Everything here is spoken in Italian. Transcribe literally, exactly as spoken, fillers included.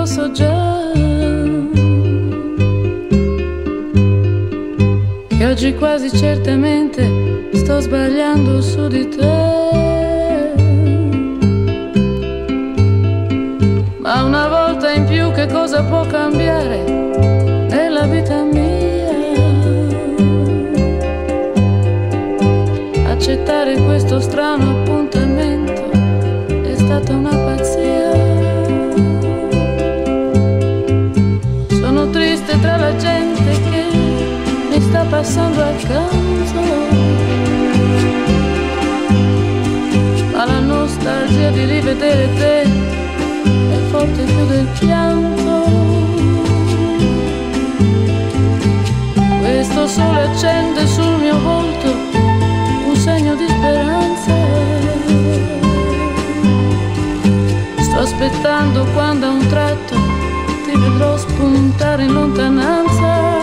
so già che oggi quasi certamente sto sbagliando su di te. Ma una volta in più che cosa può cambiare nella vita mia? Accettare questo strano appuntamento è stata una pazzia. Sono triste tra la gente che mi sta passando accanto, ma la nostalgia di rivedere te è forte più del pianto. Questo sole accende sul mio volto un segno di speranza. Sto aspettando quando a un tratto ti vedrò spuntare in lontananza.